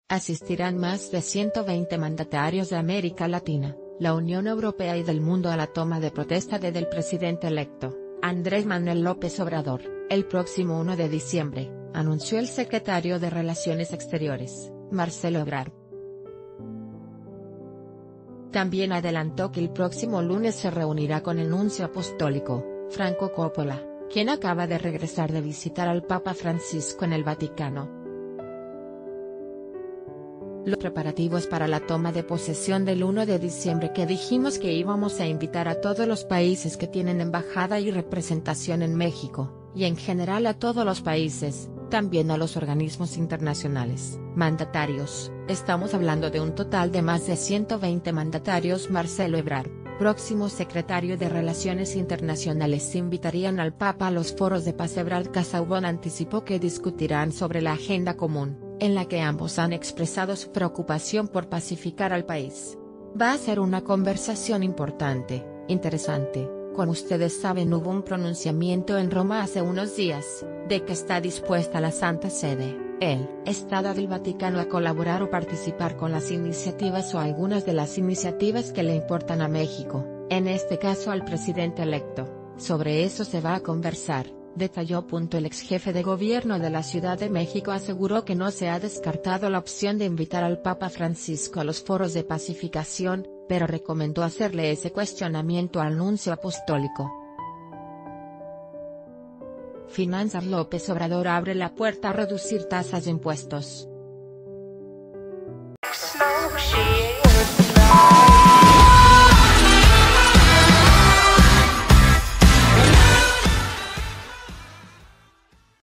Asistirán más de 120 mandatarios de América Latina, la Unión Europea y del mundo a la toma de protesta del presidente electo, Andrés Manuel López Obrador, el próximo 1 de diciembre, anunció el secretario de Relaciones Exteriores, Marcelo Ebrard. También adelantó que el próximo lunes se reunirá con el nuncio apostólico, Franco Coppola, quien acaba de regresar de visitar al Papa Francisco en el Vaticano. Los preparativos para la toma de posesión del 1 de diciembre que dijimos que íbamos a invitar a todos los países que tienen embajada y representación en México, y en general a todos los países, también a los organismos internacionales. Mandatarios, estamos hablando de un total de más de 120 mandatarios. Marcelo Ebrard, próximo secretario de Relaciones Internacionales, invitarían al Papa a los foros de paz. Ebrard Casaubon anticipó que discutirán sobre la agenda común, en la que ambos han expresado su preocupación por pacificar al país. Va a ser una conversación importante, interesante. Como ustedes saben, hubo un pronunciamiento en Roma hace unos días, de que está dispuesta la Santa Sede, el Estado del Vaticano, a colaborar o participar con las iniciativas o algunas de las iniciativas que le importan a México, en este caso al presidente electo. Sobre eso se va a conversar, detalló. El ex jefe de gobierno de la Ciudad de México aseguró que no se ha descartado la opción de invitar al Papa Francisco a los foros de pacificación, pero recomendó hacerle ese cuestionamiento al nuncio apostólico. Finanzas. López Obrador abre la puerta a reducir tasas de impuestos.